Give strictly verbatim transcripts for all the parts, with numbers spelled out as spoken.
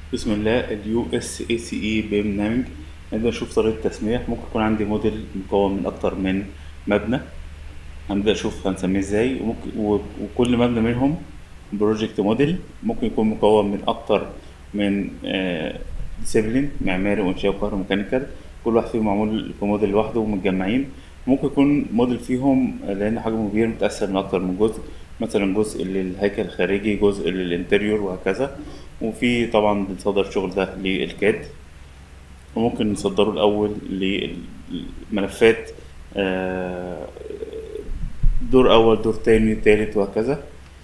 بسم الله. اليو اس اي سي اي برنامج. نبدأ نشوف طريقة التسمية. ممكن يكون عندي موديل مكون من أكتر من مبنى. هنبدأ نشوف هنسميه ازاي. وممكن و- وكل مبنى منهم بروجكت موديل ممكن يكون مكون من أكتر من ديسيبلين: معماري وإنشاء وكهروميكانيكال. كل واحد فيهم معمول في موديل لوحده ومتجمعين. ممكن يكون موديل فيهم لأن حجمه كبير متقسم من أكتر من جزء، مثلا جزء للهيكل الخارجي، جزء للإنتريور، وهكذا. وفي طبعا بنصدر الشغل ده للكاد، وممكن نصدره الأول للملفات، آه، دور أول، دور تاني، تالت، وهكذا.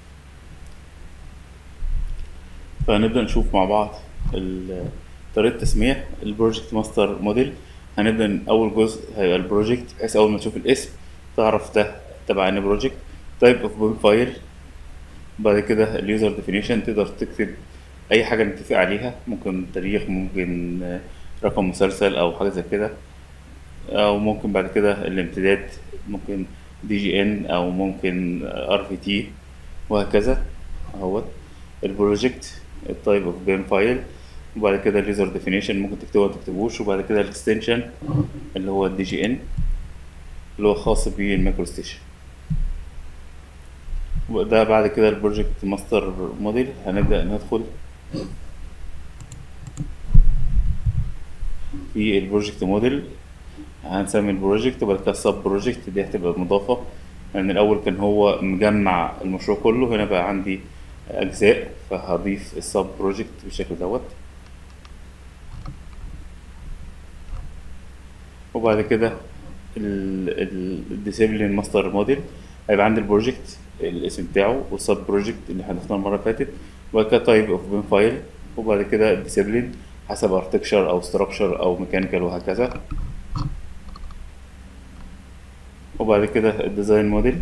فهنبدأ نشوف مع بعض ال- طريقة تسمية البروجكت ماستر موديل. هنبدأ من أول جزء هيبقى البروجكت، بحيث أول ما تشوف الاسم تعرف ده تبع أنهي بروجكت. تايب اوف بوم فايل. بعد كده اليوزر ديفينيشن، تقدر تكتب أي حاجة نتفق عليها، ممكن تاريخ، ممكن آه، رقم مسلسل أو حاجة زي كده. او ممكن بعد كده الامتداد، ممكن دي جي ان او ممكن ار في تي، وهكذا. اهوت البروجكت، التايب اوف بيم فايل، وبعد كده اليوزر ديفينيشن ممكن تكتبه وما تكتبوش، وبعد كده الاكستنشن اللي هو الدي جي ان اللي هو خاص بالمايكرو ستيشن. وده بعد كده البروجكت ماستر موديل. هنبدأ ندخل في البروجكت موديل. هنسمي البروجكت، وبعد كده السب بروجكت دي هتبقى مضافة، لأن الأول كان هو مجمع المشروع كله، هنا بقى عندي أجزاء، فهضيف السب بروجكت بالشكل دوت. وبعد كده الديسيبلين ماستر موديل، هيبقى عندي البروجكت الاسم بتاعه، والسب بروجكت اللي احنا ضفناه المرة اللي فاتت، وبعد كده تايب اوف بين فايل، وبعد كده الديسيبلين حسب اركتكشر او ستراكشر او ميكانيكال، وهكذا. وبعد كده الديزاين موديل،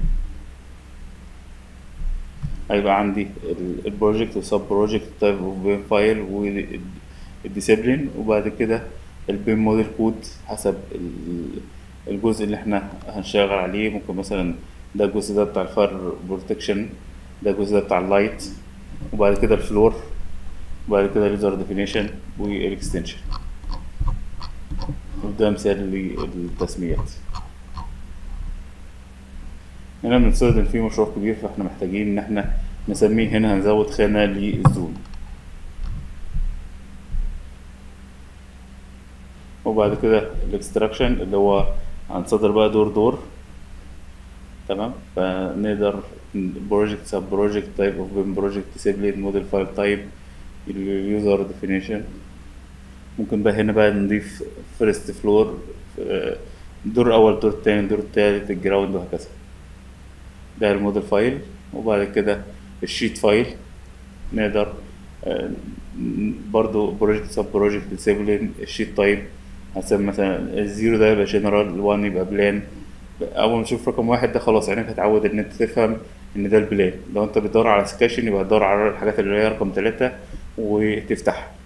هيبقى عندي البروجكت والسب بروجكت، تايب اوف بيم فايل، والديسيبلين، وبعد كده البيم موديل كود حسب ال- الجزء اللي احنا هنشتغل عليه. ممكن مثلا ده الجزء ده بتاع الفاير بروتكشن، ده الجزء ده بتاع اللايت، وبعد كده الفلور، وبعد كده اليوزر ديفينيشن والاكستنشن. وده مثال للتسميات. هنا بنستخدم فيه مشروع كبير، فاحنا محتاجين ان احنا نسميه. هنا هنزود خانة للزون، وبعد كده الاكستراكشن اللي هو هنصدر بقى دور دور. تمام. فنقدر بروجكت، سب بروجكت، تايب اوف بيم، بروجكت ديسيبلين، موديل فايل تايب، اليوزر ديفينيشن. ممكن بقى هنا بقى نضيف فيرست فلور، دور اول، دور تاني، دور تالت، الجراوند، وهكذا. ده الموديل فايل. وبعد كده الشيت فايل، نقدر آه، برضو بروجكت، سب بروجكت، ديسيبلين، الشيت تايب. هسمي مثلا الزيرو ده يبقى جنرال، الوان يبقى بلان. اول ما تشوف رقم واحد ده خلاص عينك هتعود ان انت تفهم ان ده البلان. لو انت بتدور على سكاشن يبقى تدور على الحاجات اللي هي رقم ثلاثة وتفتحها.